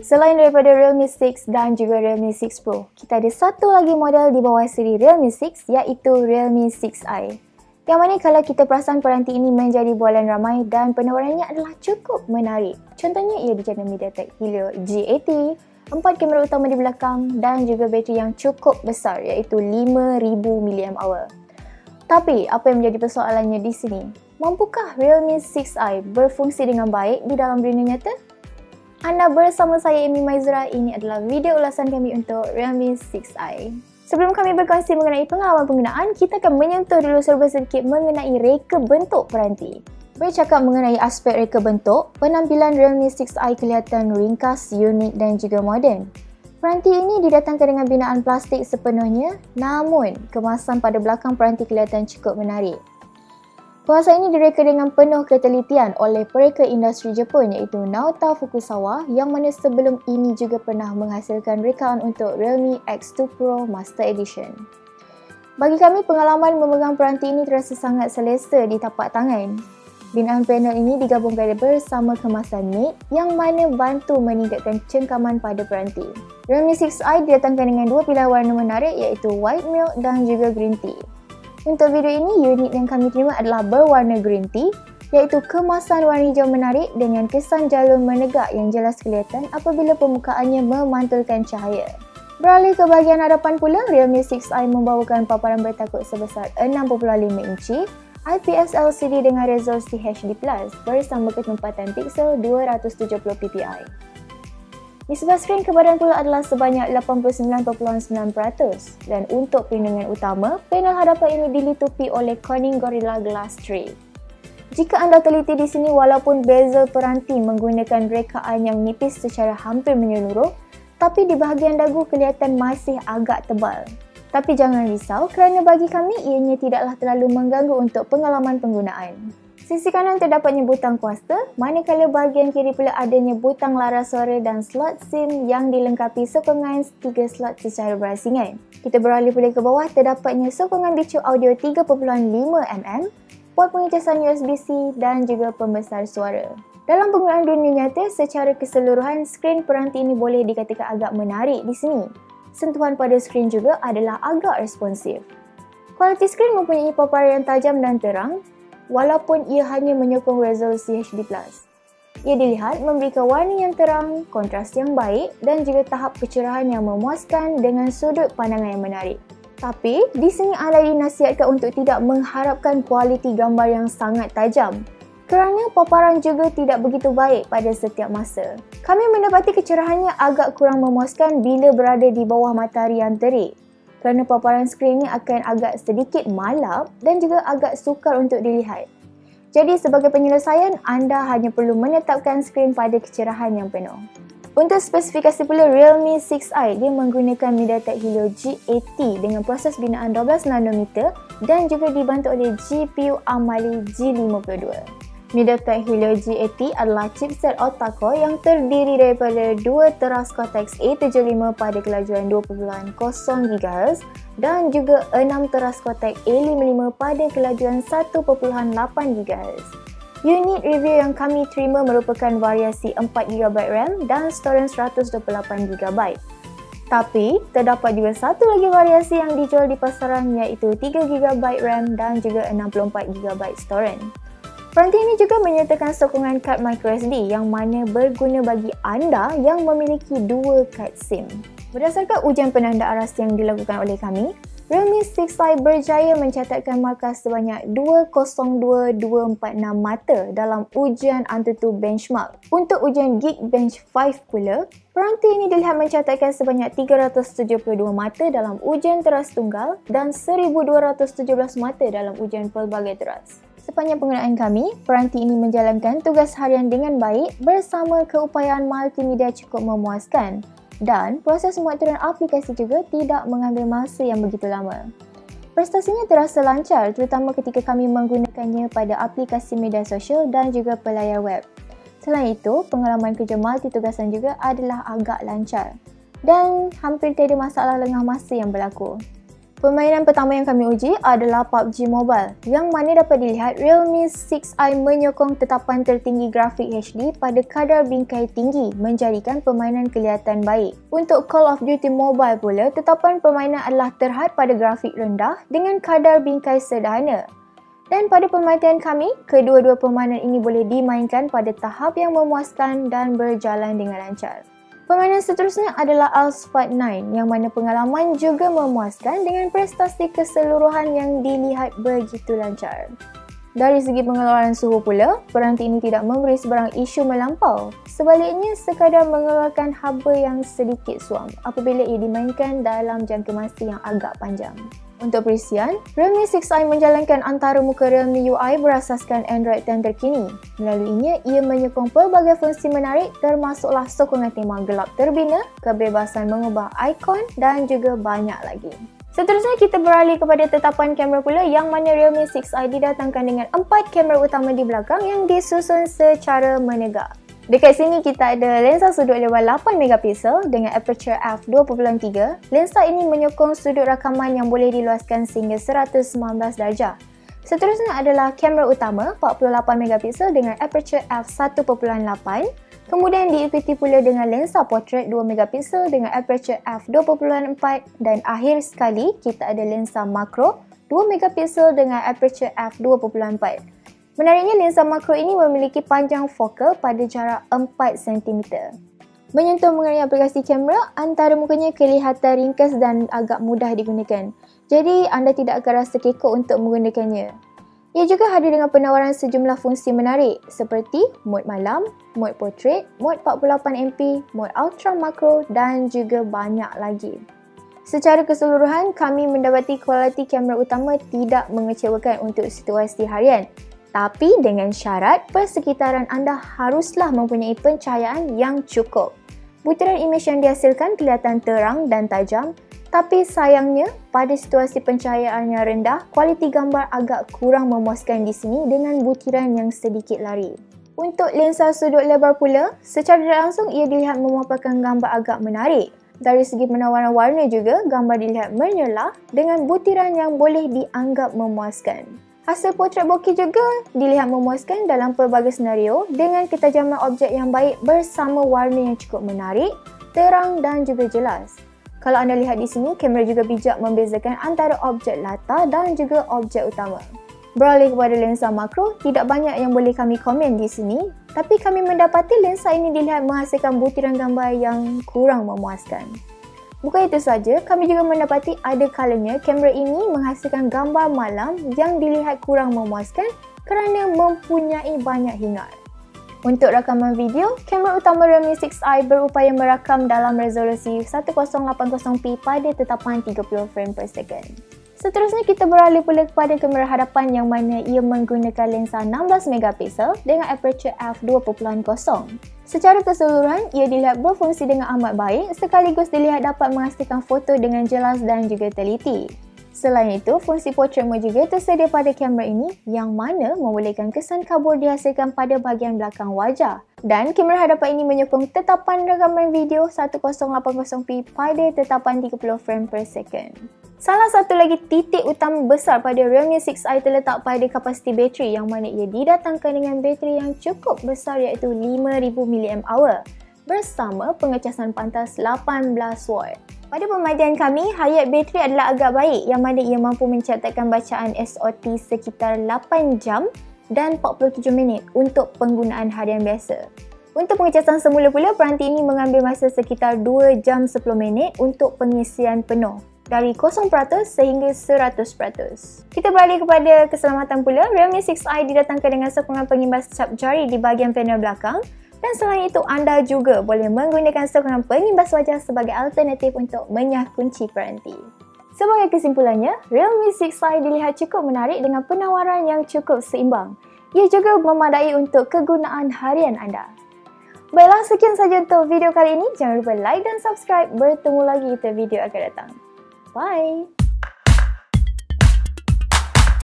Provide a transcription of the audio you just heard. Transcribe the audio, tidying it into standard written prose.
Selain daripada Realme 6 dan juga Realme 6 Pro, kita ada satu lagi model di bawah seri Realme 6 iaitu Realme 6i. Yang mana kalau kita perasan peranti ini menjadi bualan ramai dan penawarannya adalah cukup menarik. Contohnya ia dijana MediaTek Helio G80, 4 kamera utama di belakang dan juga bateri yang cukup besar iaitu 5000 mAh. Tapi apa yang menjadi persoalannya di sini? Mampukah Realme 6i berfungsi dengan baik di dalam dunia nyata? Anda bersama saya Amy Maizura, ini adalah video ulasan kami untuk Realme 6i. Sebelum kami berkongsi mengenai pengalaman penggunaan, kita akan menyentuh dulu serba sedikit mengenai reka bentuk peranti. Bercakap mengenai aspek reka bentuk, penampilan Realme 6i kelihatan ringkas, unik dan juga moden. Peranti ini didatangkan dengan binaan plastik sepenuhnya, namun kemasan pada belakang peranti kelihatan cukup menarik. Penguasaan ini direka dengan penuh ketelitian oleh pereka industri Jepun iaitu Naota Fukusawa yang mana sebelum ini juga pernah menghasilkan rekaan untuk Realme X2 Pro Master Edition. Bagi kami, pengalaman memegang peranti ini terasa sangat selesa di tapak tangan. Binaan panel ini digabungkan bersama kemasan matte yang mana bantu meningkatkan cengkaman pada peranti. Realme 6i didatangkan dengan dua pilihan warna menarik iaitu white milk dan juga green tea. Untuk video ini, unit yang kami terima adalah berwarna green tea iaitu kemasan warna hijau menarik dengan kesan jalur menegak yang jelas kelihatan apabila permukaannya memantulkan cahaya. Beralih ke bahagian hadapan pula, Realme 6i membawakan paparan bertakuk sebesar 6.5 inci IPS LCD dengan resolusi HD+ bersama ketempatan piksel 270 ppi. Di sebelah skrin kebadan pula adalah sebanyak 89.9% dan untuk perlindungan utama, panel hadapan ini dilitupi oleh Corning Gorilla Glass 3. Jika anda teliti di sini, walaupun bezel peranti menggunakan rekaan yang nipis secara hampir menyeluruh, tapi di bahagian dagu kelihatan masih agak tebal. Tapi jangan risau kerana bagi kami ianya tidaklah terlalu mengganggu untuk pengalaman penggunaan. Sisi kanan terdapatnya butang kuasa, manakala bahagian kiri pula adanya butang laras suara dan slot SIM yang dilengkapi sokongan 3 slot secara berasingan. Kita beralih pula ke bawah, terdapatnya sokongan bicu audio 3.5mm, port pengecasan USB-C dan juga pembesar suara. Dalam penggunaan dunia nyata, secara keseluruhan, skrin peranti ini boleh dikatakan agak menarik di sini. Sentuhan pada skrin juga adalah agak responsif. Kualiti skrin mempunyai paparan yang tajam dan terang, walaupun ia hanya menyokong resolusi HD+. Ia dilihat memberikan warna yang terang, kontras yang baik dan juga tahap kecerahan yang memuaskan dengan sudut pandangan yang menarik. Tapi, di sini anda dinasihatkan untuk tidak mengharapkan kualiti gambar yang sangat tajam kerana paparan juga tidak begitu baik pada setiap masa. Kami mendapati kecerahannya agak kurang memuaskan bila berada di bawah matahari yang terik, kerana paparan skrin ini akan agak sedikit malap dan juga agak sukar untuk dilihat. Jadi sebagai penyelesaian, anda hanya perlu menetapkan skrin pada kecerahan yang penuh. Untuk spesifikasi pula, Realme 6i dia menggunakan MediaTek Helio G80 dengan proses binaan 12nm dan juga dibantu oleh GPU ARM Mali G52. MediaTek Helio G80 adalah chipset octa-core yang terdiri daripada 2 teras Cortex A75 pada kelajuan 2.0 GHz dan juga 6 teras Cortex A55 pada kelajuan 1.8 GHz. Unit review yang kami terima merupakan variasi 4GB RAM dan storage 128GB. Tapi, terdapat juga satu lagi variasi yang dijual di pasaran iaitu 3GB RAM dan juga 64GB storage. Peranti ini juga menyertakan sokongan kad microSD yang mana berguna bagi anda yang memiliki dua kad SIM. Berdasarkan ujian penanda aras yang dilakukan oleh kami, Realme 6i berjaya mencatatkan markah sebanyak 202,246 mata dalam ujian Antutu benchmark. Untuk ujian Geekbench 5 pula, peranti ini dilihat mencatatkan sebanyak 372 mata dalam ujian teras tunggal dan 1217 mata dalam ujian pelbagai teras. Sepanjang penggunaan kami, peranti ini menjalankan tugas harian dengan baik bersama keupayaan multimedia cukup memuaskan dan proses pembuatan aplikasi juga tidak mengambil masa yang begitu lama. Prestasinya terasa lancar terutama ketika kami menggunakannya pada aplikasi media sosial dan juga pelayar web. Selain itu, pengalaman kerja multitugasan juga adalah agak lancar dan hampir tiada masalah lengah masa yang berlaku. Permainan pertama yang kami uji adalah PUBG Mobile, yang mana dapat dilihat Realme 6i menyokong tetapan tertinggi grafik HD pada kadar bingkai tinggi, menjadikan permainan kelihatan baik. Untuk Call of Duty Mobile pula, tetapan permainan adalah terhad pada grafik rendah dengan kadar bingkai sederhana. Dan pada pemerhatian kami, kedua-dua permainan ini boleh dimainkan pada tahap yang memuaskan dan berjalan dengan lancar. Permainan seterusnya adalah Asphalt 9 yang mana pengalaman juga memuaskan dengan prestasi keseluruhan yang dilihat begitu lancar. Dari segi pengeluaran suhu pula, peranti ini tidak memberi sebarang isu melampau. Sebaliknya, sekadar mengeluarkan haba yang sedikit suam apabila ia dimainkan dalam jangka masa yang agak panjang. Untuk perisian, Realme 6i menjalankan antara muka Realme UI berasaskan Android 10 terkini. Melaluinya, ia menyokong pelbagai fungsi menarik termasuklah sokongan tema gelap terbina, kebebasan mengubah ikon dan juga banyak lagi. Seterusnya kita beralih kepada tetapan kamera pula yang mana Realme 6i didatangkan dengan 4 kamera utama di belakang yang disusun secara menegak. Dekat sini kita ada lensa sudut lebar 8MP dengan aperture f2.3. Lensa ini menyokong sudut rakaman yang boleh diluaskan sehingga 119 darjah. Seterusnya adalah kamera utama 48MP dengan aperture f1.8. Kemudian diikuti pula dengan lensa portrait 2MP dengan aperture f2.4 dan akhir sekali kita ada lensa makro 2MP dengan aperture f2.4. Menariknya, lensa makro ini memiliki panjang fokal pada jarak 4cm. Menyentuh mengenai aplikasi kamera, antara mukanya kelihatan ringkas dan agak mudah digunakan. Jadi, anda tidak akan rasa kekok untuk menggunakannya. Ia juga hadir dengan penawaran sejumlah fungsi menarik seperti mod malam, mod portrait, mod 48MP, mod ultra makro dan juga banyak lagi. Secara keseluruhan, kami mendapati kualiti kamera utama tidak mengecewakan untuk situasi harian. Tapi dengan syarat persekitaran anda haruslah mempunyai pencahayaan yang cukup. Butiran imej yang dihasilkan kelihatan terang dan tajam, tapi sayangnya pada situasi pencahayaan yang rendah, kualiti gambar agak kurang memuaskan di sini dengan butiran yang sedikit lari. Untuk lensa sudut lebar pula, secara langsung ia dilihat memaparkan gambar agak menarik. Dari segi penawaran warna juga, gambar dilihat menyerlah dengan butiran yang boleh dianggap memuaskan. Hasil potret bokeh juga dilihat memuaskan dalam pelbagai senario dengan ketajaman objek yang baik bersama warna yang cukup menarik, terang dan juga jelas. Kalau anda lihat di sini, kamera juga bijak membezakan antara objek latar dan juga objek utama. Beralih kepada lensa makro, tidak banyak yang boleh kami komen di sini, tapi kami mendapati lensa ini dilihat menghasilkan butiran gambar yang kurang memuaskan. Bukan itu saja, kami juga mendapati ada kalanya kamera ini menghasilkan gambar malam yang dilihat kurang memuaskan kerana mempunyai banyak hingar. Untuk rakaman video, kamera utama Realme 6i berupaya merakam dalam resolusi 1080p pada tetapan 30 frame per second. Seterusnya kita beralih pula kepada kamera hadapan yang mana ia menggunakan lensa 16MP dengan aperture f2.0. Secara keseluruhan, ia dilihat berfungsi dengan amat baik sekaligus dilihat dapat menghasilkan foto dengan jelas dan juga teliti. Selain itu, fungsi portrait mode juga tersedia pada kamera ini yang mana membolehkan kesan kabur dihasilkan pada bahagian belakang wajah. Dan kamera hadapan ini menyokong tetapan rakaman video 1080p pada tetapan 30 frame per second. Salah satu lagi titik utama besar pada Realme 6i terletak pada kapasiti bateri yang mana ia didatangkan dengan bateri yang cukup besar iaitu 5000 mAh bersama pengecasan pantas 18W. Pada pemerhatian kami, hayat bateri adalah agak baik yang mana ia mampu mencatatkan bacaan SOT sekitar 8 jam dan 47 minit untuk penggunaan harian biasa. Untuk pengecasan semula pula, peranti ini mengambil masa sekitar 2 jam 10 minit untuk pengisian penuh. Dari 0% sehingga 100%. Kita beralih kepada keselamatan pula. Realme 6i didatangkan dengan sokongan pengimbas cap jari di bahagian panel belakang dan selain itu anda juga boleh menggunakan sokongan pengimbas wajah sebagai alternatif untuk menyah kunci peranti. Sebagai kesimpulannya, Realme 6i dilihat cukup menarik dengan penawaran yang cukup seimbang. Ia juga memadai untuk kegunaan harian anda. Baiklah, sekian saja untuk video kali ini. Jangan lupa like dan subscribe. Bertemu lagi di video akan datang. Bye!